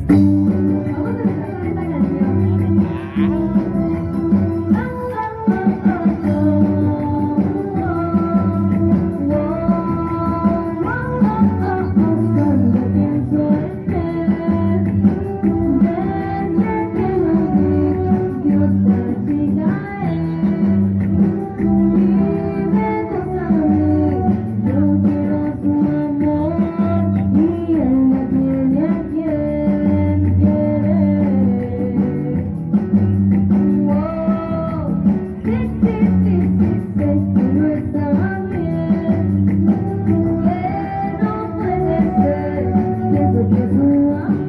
Vamos a empezar con esta canción. Cuando pienso en él, desde que lo vi, Dios te caer. Vive cosa de mí, yo quiero su amor y él no tiene a quien querer. Oh, sí, sí, sí, sí, sé que no está bien, que no puede ser, pienso que su amor